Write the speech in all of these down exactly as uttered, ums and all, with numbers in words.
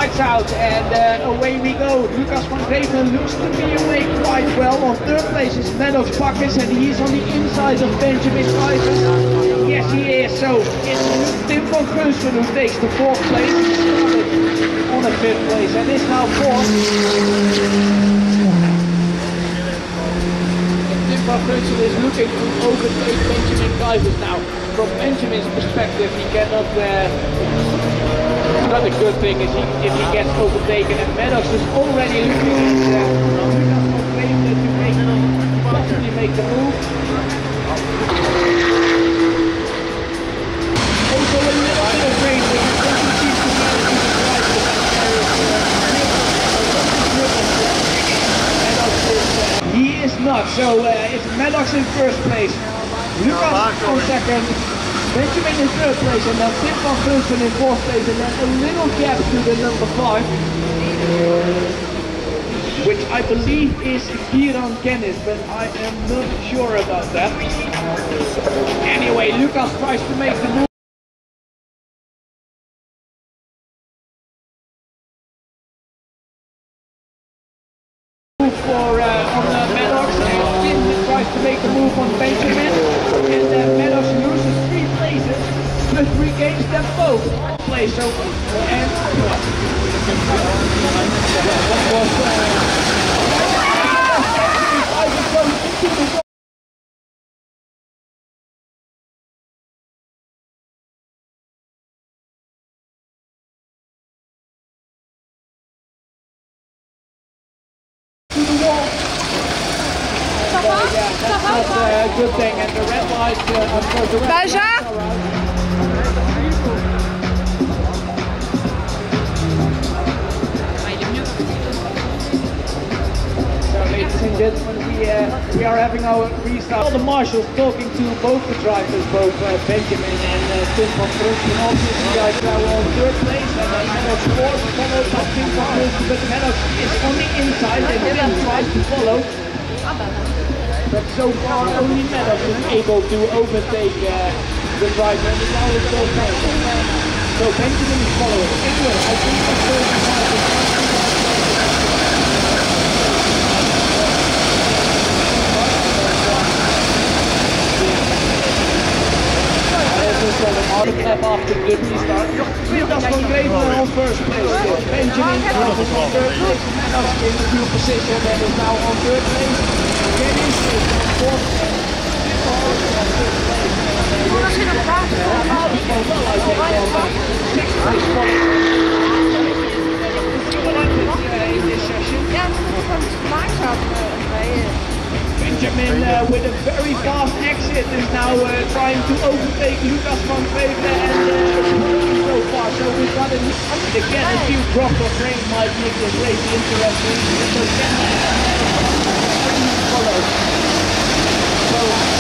lights out, and uh, away we go. Lucas van Greven looks to be away quite well. On third place is Maddox Bakkes, and he's on the inside of Benjamin Kuipers. Yes, he is. So it's Tim van Greven who takes the fourth place. On the fifth place, and is now fourth. Tim van Greven is looking to overtake Benjamin Kuipers now. From Benjamin's perspective, he cannot. Uh, Not a good thing is he, if he gets overtaken, and Maddox is already looking at uh, Lucas van Greven to make, possibly make the move. Also a little bit of rain, but he doesn't seem to manage to drive the Maddox is, uh, he is not, so uh, it's Maddox in first place, Lucas on second, Benjamin in third place, and then Tim van Greven in fourth place, and then a little gap to the number five, which I believe is Kieran Kennis, but I am not sure about that. Anyway, Lucas tries to make the move. For uh, on uh, Maddox, and Tim tries to make the move on Benjamin, and uh, Maddox loses three places, but regains them both. Place so and what was uh, to the wall. And, uh, yeah, that's not uh, a good thing, and the red light, uh, of course, the red lights are out. So, ladies and gentlemen, we, uh, we are having our restart. All the marshals talking to both the drivers, both uh, Benjamin and uh, Tim van Greven. Obviously, I are on third place, and then Maddox fourth, followed by Tim van Greven, but Maddox is on the inside, and Tim tries to follow. But so far, only Maddox is able to overtake uh, the driver, and now it's so fast. So Benjamin is following. Anyway, I think the first after the restart. Lucas van Greven on first place. Benjamin is on third place. Maddox in the new position and is now on third place. Kennis is on fourth place. Sixth place in this session. Benjamin uh, with a very fast exit is now uh, trying to overtake Lucas van Greven, and uh, it's working so far. So we've got a, again a few drops of rain might make this race interesting. So can follow. So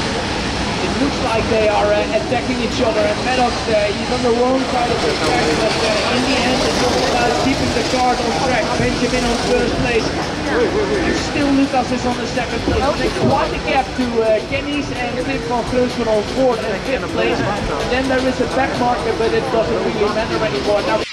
like they are uh, attacking each other, and Maddox, uh, he's on the wrong side of the track. Benjamin on first place. And still Lucas is on the second place. There's quite a gap to uh, Kenny's and Tim van Greusel on fourth and fifth place. And then there is a back marker, but it doesn't really matter anymore. Now